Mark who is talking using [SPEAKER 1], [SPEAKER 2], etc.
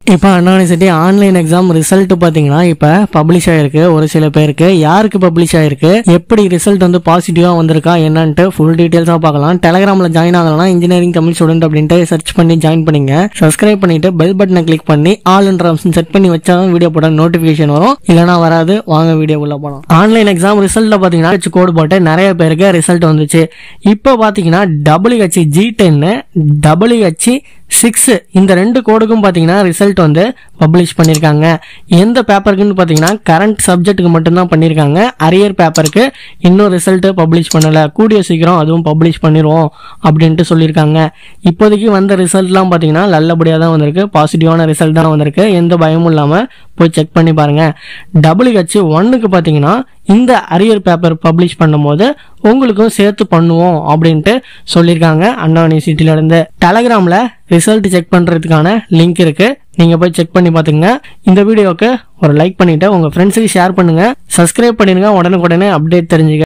[SPEAKER 1] இப்போ Anna university online exam result பார்த்தீங்கன்னா இப்போ பப்ளிஷ் ஆயிருக்கு. ஒரு சில பேருக்கு யாருக்கு பப்ளிஷ் ஆயிருக்கு, எப்படி ரிசல்ட் வந்து பாசிட்டிவா வந்திருக்கா என்னன்ட்டு ஃபுல் டீடைல்ஸாக பார்க்கலாம். டெலகிராமில் ஜாயின் ஆகலாம், இன்ஜினியரிங் தமிழ் ஸ்டூடெண்ட் அப்படின்ட்டு சர்ச் பண்ணி ஜாயின் பண்ணிங்க. சப்ஸ்கிரைப் பண்ணிட்டு பெல் பட்டனை கிளிக் பண்ணி ஆல்ன்ற ஆப்ஷன் செட் பண்ணி வச்சாலும் வீடியோ போட நோட்டிஃபிகேஷன் வரும், இல்லைனா வராது. வாங்க வீடியோ உள்ள போகலாம். ஆன்லைன் எக்ஸாம் ரிசல்ட்ல பார்த்தீங்கன்னா கோடு போட்டு நிறைய பேருக்கு ரிசல்ட் வந்துச்சு. இப்போ பார்த்தீங்கன்னா WHG10 WH6 இந்த ரெண்டு கோடுக்கும் பார்த்தீங்கன்னா ரிசல்ட் வந்து பப்ளிஷ் பண்ணியிருக்காங்க. எந்த பேப்பருக்குன்னு பார்த்தீங்கன்னா கரண்ட் சப்ஜெக்ட்டுக்கு மட்டும்தான் பண்ணியிருக்காங்க. அரியர் பேப்பருக்கு இன்னும் ரிசல்ட் பப்ளிஷ் பண்ணல, கூடிய சீக்கிரம் அதுவும் பப்ளிஷ் பண்ணிடுவோம் அப்படின்ட்டு சொல்லியிருக்காங்க. இப்போதைக்கு வந்த ரிசல்ட்லாம் பார்த்தீங்கன்னா நல்லபடியாக தான் வந்திருக்கு, பாசிட்டிவான ரிசல்ட் தான் வந்திருக்கு. எந்த பயமும் இல்லாமல் போய் செக் பண்ணி பாருங்க. WH1க்கு பார்த்தீங்கன்னா இந்த அரியர் பேப்பர் பப்ளிஷ் பண்ணும்போது உங்களுக்கும் சேர்த்து பண்ணுவோம் அப்படின்ட்டு சொல்லியிருக்காங்க அண்ணா யூனிவர்சிட்டியில இருந்து. டெலகிராம்ல ரிசல்ட் செக் பண்றதுக்கான லிங்க் இருக்கு, நீங்க போய் செக் பண்ணி பாத்துங்க. இந்த வீடியோக்கு ஒரு லைக் பண்ணிட்டு உங்க ஃப்ரெண்ட்ஸுக்கு ஷேர் பண்ணுங்க, சப்ஸ்கிரைப் பண்ணிருங்க, உடனுக்குடனே அப்டேட் தெரிஞ்சுக்க.